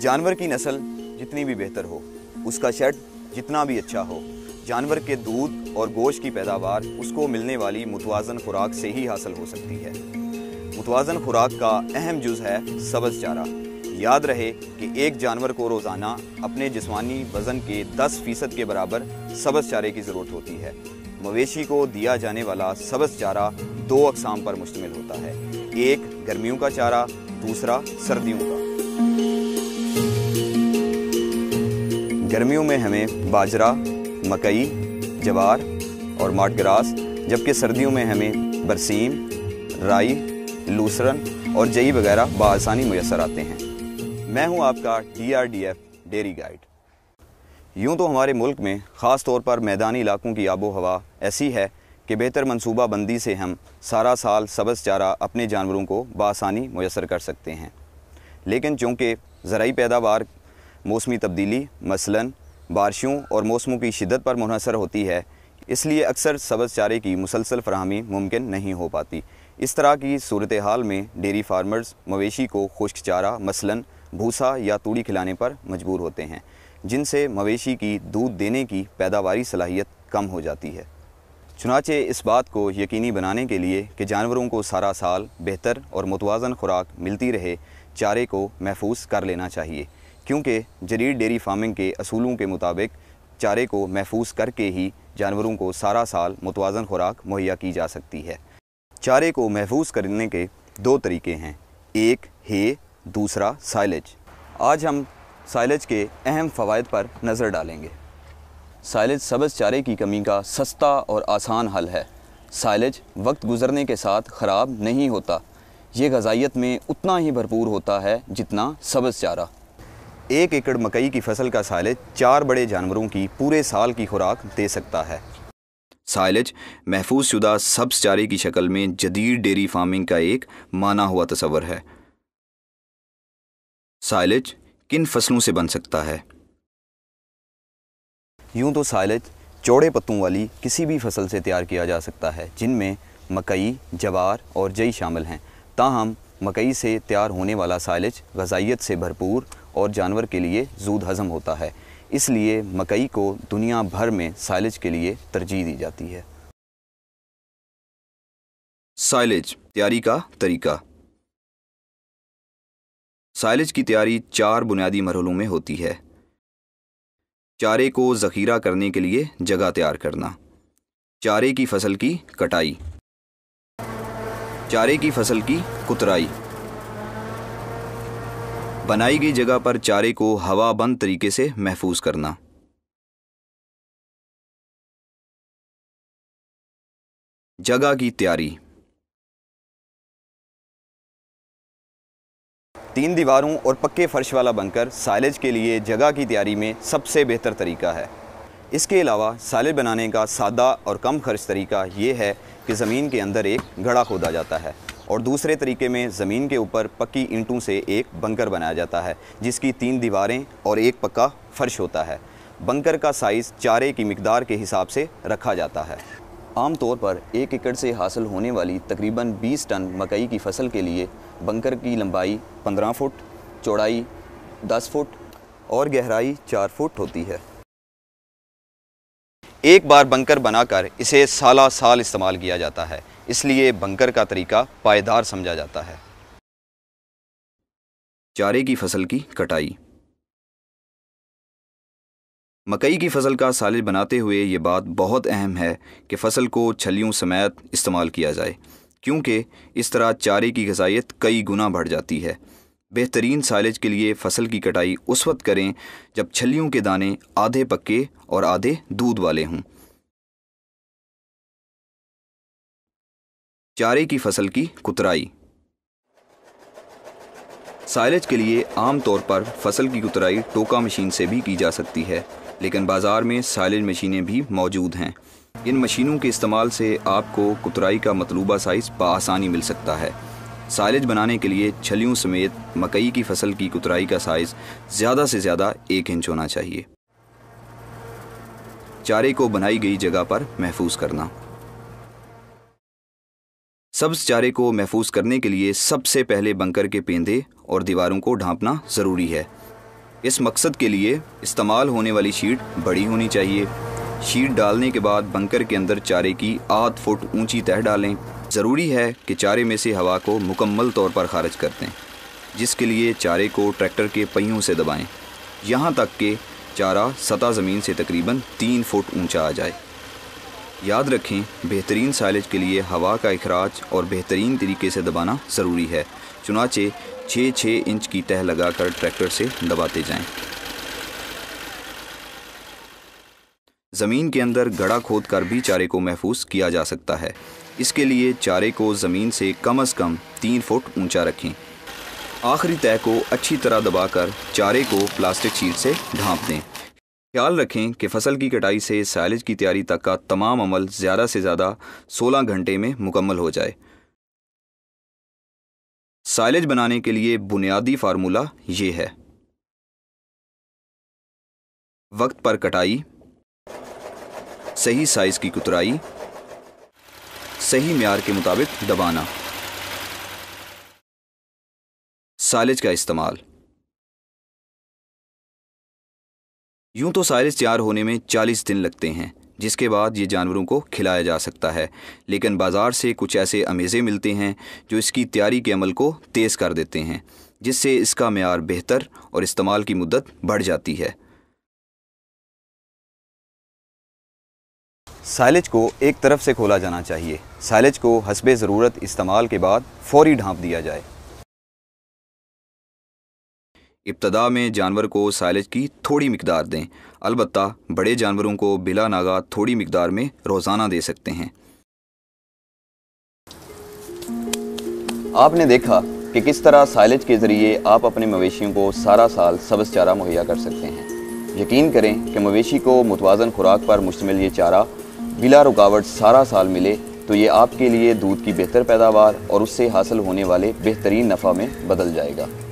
जानवर की नस्ल जितनी भी बेहतर हो, उसका शेड जितना भी अच्छा हो, जानवर के दूध और गोश्त की पैदावार उसको मिलने वाली मुतवाज़न खुराक से ही हासिल हो सकती है। मुतवाज़न खुराक का अहम जुज़ है सब्ज़ चारा। याद रहे कि एक जानवर को रोज़ाना अपने जिस्मानी वज़न के 10% के बराबर सब्ज़ चारे की ज़रूरत होती है। मवेशी को दिया जाने वाला सब्ज़ चारा 2 अक़साम पर मुश्तमिल होता है, एक गर्मियों का चारा, दूसरा सर्दियों का। गर्मियों में हमें बाजरा, मकई, जवार और माट ग्रास, जबकि सर्दियों में हमें बरसीम, राई, लूसरन और जई वगैरह बआसानी मुयस्सर आते हैं। मैं हूं आपका DRDF डेयरी गाइड। यूं तो हमारे मुल्क में ख़ास तौर पर मैदानी इलाकों की आबो हवा ऐसी है कि बेहतर मनसूबा बंदी से हम सारा साल सब्ज़ चारा अपने जानवरों को बआसानी मुयस्सर कर सकते हैं। लेकिन चूँकि ज़राई पैदावार मौसमी तब्दीली मसलन बारिशों और मौसमों की शिद्दत पर मुनहसर होती है, इसलिए अक्सर सब्ज़ चारे की मुसलसल फराहमी मुमकिन नहीं हो पाती। इस तरह की सूरत हाल में डेयरी फार्मर्स मवेशी को खुश्क चारा मसलन भूसा या तूड़ी खिलाने पर मजबूर होते हैं, जिनसे मवेशी की दूध देने की पैदावारी सलाहियत कम हो जाती है। चुनाचे इस बात को यकीनी बनाने के लिए कि जानवरों को सारा साल बेहतर और मुतवाज़न खुराक मिलती रहे, चारे को महफूज कर लेना चाहिए, क्योंकि जदीद डेयरी फार्मिंग के असूलों के मुताबिक चारे को महफूज करके ही जानवरों को सारा साल मुतवाज़न खुराक मुहैया की जा सकती है। चारे को महफूज करने के 2 तरीके हैं, एक है, दूसरा साइलेज। आज हम साइलेज के अहम फ़वाइद पर नज़र डालेंगे। साइलेज सब्ज़ चारे की कमी का सस्ता और आसान हल है। साइलेज वक्त गुज़रने के साथ ख़राब नहीं होता, ये ग़िज़ाइयत में उतना ही भरपूर होता है जितना सब्ज़ चारा। 1 एकड़ मकई की फसल का साइलेज 4 बड़े जानवरों की पूरे साल की खुराक दे सकता है। साइलेज महफूज शुदा सब्ज़ चारे की शक्ल में जदीद डेयरी फार्मिंग का एक माना हुआ तस्वर है। साइलेज किन फसलों से बन सकता है? यूँ तो साइलेज चौड़े पत्तों वाली किसी भी फसल से तैयार किया जा सकता है, जिनमें मकई, जवार और जई शामिल हैं। ताहम मकई से तैयार होने वाला साइलेज ग़िज़ाइयत से भरपूर और जानवर के लिए ज़ूद हज़म होता है, इसलिए मकई को दुनिया भर में साइलेज के लिए तरजीह दी जाती है। साइलेज तैयारी का तरीका। साइलेज की तैयारी 4 बुनियादी मरहलों में होती है। चारे को ज़ख़ीरा करने के लिए जगह तैयार करना, चारे की फसल की कटाई, चारे की फसल की कुतराई, बनाई गई जगह पर चारे को हवा बंद तरीके से महफूज करना, जगह की तैयारी। 3 दीवारों और पक्के फर्श वाला बंकर साइलेज के लिए जगह की तैयारी में सबसे बेहतर तरीका है। इसके अलावा साइलेज बनाने का सादा और कम खर्च तरीका ये है कि ज़मीन के अंदर एक गड्ढा खोदा जाता है और दूसरे तरीके में ज़मीन के ऊपर पक्की ईंटों से एक बंकर बनाया जाता है, जिसकी 3 दीवारें और एक पक्का फर्श होता है। बंकर का साइज़ चारे की मिकदार के हिसाब से रखा जाता है। आम तौर पर 1 एकड़ से हासिल होने वाली तकरीबन 20 टन मकई की फसल के लिए बंकर की लंबाई 15 फुट, चौड़ाई 10 फुट और गहराई 4 फुट होती है। एक बार बंकर बनाकर इसे साला साल इस्तेमाल किया जाता है, इसलिए बंकर का तरीका पायदार समझा जाता है। चारे की फसल की कटाई। मकई की फसल का साइलेज बनाते हुए ये बात बहुत अहम है कि फ़सल को छलियों समेत इस्तेमाल किया जाए, क्योंकि इस तरह चारे की ग़िज़ाइयत कई गुना बढ़ जाती है। बेहतरीन साइलेज के लिए फ़सल की कटाई उस वक्त करें जब छलियों के दाने आधे पक्के और आधे दूध वाले हों। चारे की फसल की कुतराई। साइलेज के लिए आम तौर पर फसल की कुतराई टोका मशीन से भी की जा सकती है, लेकिन बाज़ार में साइलेज मशीनें भी मौजूद हैं। इन मशीनों के इस्तेमाल से आपको कुतराई का मतलूबा साइज़ बआसानी मिल सकता है। साइलेज बनाने के लिए छलियों समेत मकई की फसल की कुतराई का साइज़ ज़्यादा से ज़्यादा 1 इंच होना चाहिए। चारे को बनाई गई जगह पर महफूज करना। सब्ज़ चारे को महफूज करने के लिए सबसे पहले बंकर के पेंदे और दीवारों को ढांपना ज़रूरी है। इस मकसद के लिए इस्तेमाल होने वाली शीट बड़ी होनी चाहिए। शीट डालने के बाद बंकर के अंदर चारे की आध फुट ऊंची तह डालें। ज़रूरी है कि चारे में से हवा को मुकम्मल तौर पर खारिज कर दें, जिसके लिए चारे को ट्रैक्टर के पहियों से दबाएं, यहाँ तक कि चारा सतह ज़मीन से तकरीबन 3 फुट ऊंचा आ जाए। याद रखें, बेहतरीन साइलेज के लिए हवा का इखराज और बेहतरीन तरीके से दबाना ज़रूरी है। चुनाचे 6-6 इंच की तह लगाकर ट्रैक्टर से दबाते जाएं। ज़मीन के अंदर गड़ा खोद कर भी चारे को महफूज किया जा सकता है। इसके लिए चारे को ज़मीन से कम से कम 3 फुट ऊंचा रखें। आखिरी तह को अच्छी तरह दबाकर चारे को प्लास्टिक शीट से ढांप दें। ख्याल रखें कि फसल की कटाई से साइलेज की तैयारी तक का तमाम अमल ज़्यादा से ज़्यादा 16 घंटे में मुकम्मल हो जाए। साइलेज बनाने के लिए बुनियादी फार्मूला ये है: वक्त पर कटाई, सही साइज की कुतराई, सही म्यार के मुताबिक दबाना। साइलेज का इस्तेमाल। यूं तो साइलेज तैयार होने में 40 दिन लगते हैं, जिसके बाद ये जानवरों को खिलाया जा सकता है। लेकिन बाज़ार से कुछ ऐसे अमेज़े मिलते हैं जो इसकी तैयारी के अमल को तेज़ कर देते हैं, जिससे इसका म्यार बेहतर और इस्तेमाल की मुद्दत बढ़ जाती है। साइलेज को एक तरफ से खोला जाना चाहिए। साइलेज को हस्बे ज़रूरत इस्तेमाल के बाद फौरी ढांप दिया जाए। इब्तदा में जानवर को साइलेज की थोड़ी मिकदार दें। अलबत्ता बड़े जानवरों को बिला नागा थोड़ी मिकदार में रोज़ाना दे सकते हैं। आपने देखा कि किस तरह साइलेज के ज़रिए आप अपने मवेशियों को सारा साल सब्ज़ चारा मुहैया कर सकते हैं। यकीन करें कि मवेशी को मुतवाज़न खुराक पर मुश्तमिल ये चारा बिला रुकावट सारा साल मिले तो ये आपके लिए दूध की बेहतर पैदावार और उससे हासिल होने वाले बेहतरीन नफ़ा में बदल जाएगा।